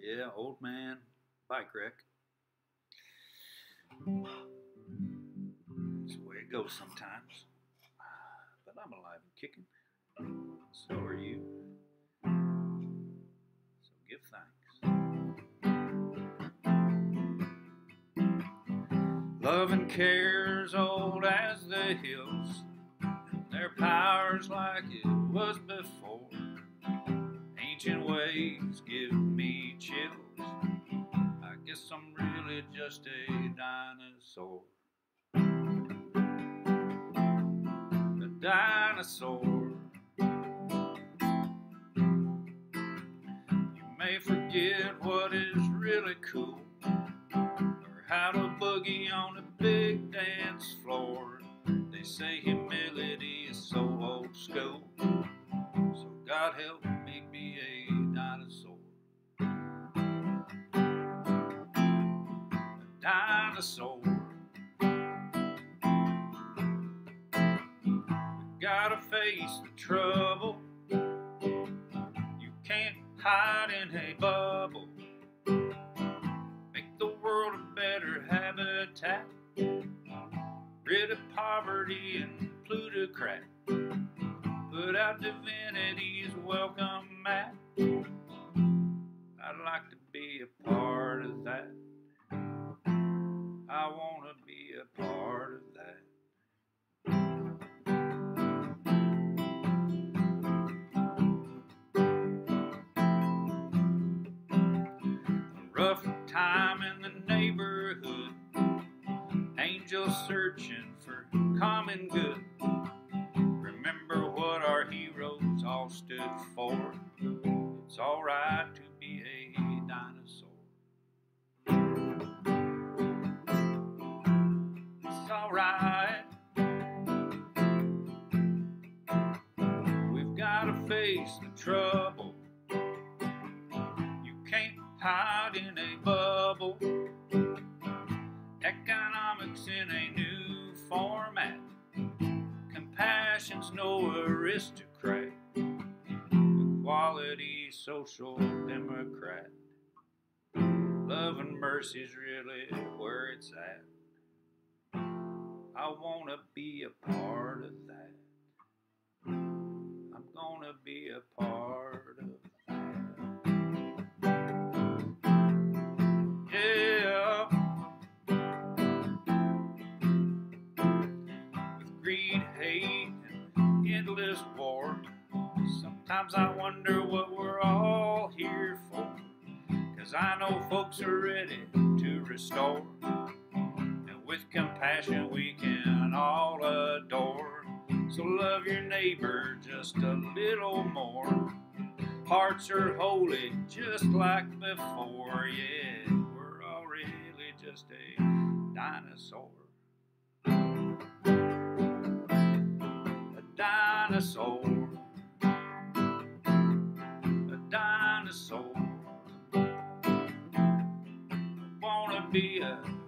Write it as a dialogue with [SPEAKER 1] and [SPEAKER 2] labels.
[SPEAKER 1] Yeah, old man bike wreck. That's the way it goes sometimes. But I'm alive and kicking. So are you. So give thanks. Love and care's old as the hills, and their power's like it was before. Ancient ways give me chills. I guess I'm really just a dinosaur. A dinosaur. You may forget what is really cool, or how to boogie on a big dance floor. They say humility is so old school, so God help me be a dinosaur. A dinosaur. We gotta face the trouble. You can't hide in a bubble. Make the world a better habitat. Rid of poverty and plutocrat. Put out divinity's welcome mat. I'd like to be a part of that. I want to be a part of that. A rough time in the neighborhood. Angels searching for common good. Remember what our heroes all stood for. It's alright to be a dinosaur. It's alright. We've gotta face the trouble. You can't hide in a bubble. Economics in a new format. Compassion's no aristocrat. Equality, social democrat. Love and mercy's really where it's at. I wanna be a part of that. I'm gonna be a part of that. Yeah. With greed, hate, and endless war, sometimes I wonder what we're all here for. 'Cause I know folks are ready to restore, and with compassion we can all adore. So love your neighbor just a little more. Hearts are holy just like before. Yeah, we're all really just a dinosaur. A dinosaur. A dinosaur. I wanna be a